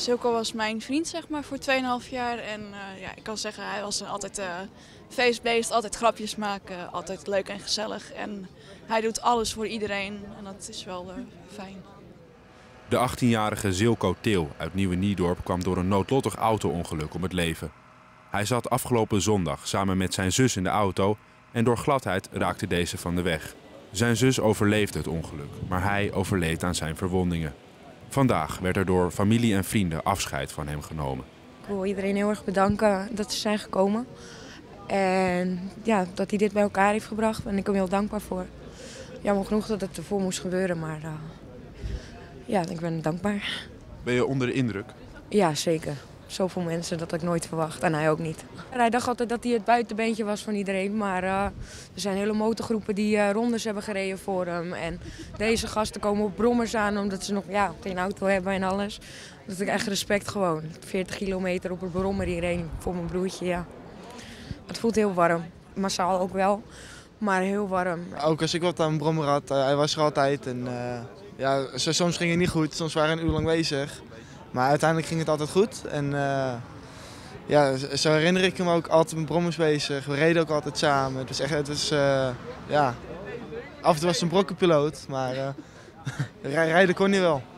Silko was mijn vriend zeg maar voor 2,5 jaar en ja, ik kan zeggen hij was altijd feestbeest, altijd grapjes maken, altijd leuk en gezellig. En hij doet alles voor iedereen en dat is wel fijn. De 18-jarige Silko Til uit Nieuwe Niedorp kwam door een noodlottig auto-ongeluk om het leven. Hij zat afgelopen zondag samen met zijn zus in de auto en door gladheid raakte deze van de weg. Zijn zus overleefde het ongeluk, maar hij overleed aan zijn verwondingen. Vandaag werd er door familie en vrienden afscheid van hem genomen. Ik wil iedereen heel erg bedanken dat ze zijn gekomen. En ja, dat hij dit bij elkaar heeft gebracht. En ik ben heel dankbaar voor. Jammer genoeg dat het ervoor moest gebeuren, maar ja, ik ben dankbaar. Ben je onder de indruk? Ja, zeker. Zoveel mensen dat ik nooit verwacht. En hij ook niet. Hij dacht altijd dat hij het buitenbeentje was van iedereen. Maar er zijn hele motorgroepen die rondes hebben gereden voor hem. En deze gasten komen op brommers aan omdat ze nog geen auto hebben en alles. Dat ik echt respect gewoon. 40 kilometer op een brommer hierheen voor mijn broertje, ja. Het voelt heel warm. Massaal ook wel. Maar heel warm. Ook als ik wat aan mijn brommer had, hij was er altijd. En, soms ging het niet goed, soms waren we een uur lang bezig. Maar uiteindelijk ging het altijd goed. En zo herinner ik hem ook altijd met brommers bezig. We reden ook altijd samen. Af en toe was het een brokkenpiloot, maar rijden kon hij wel.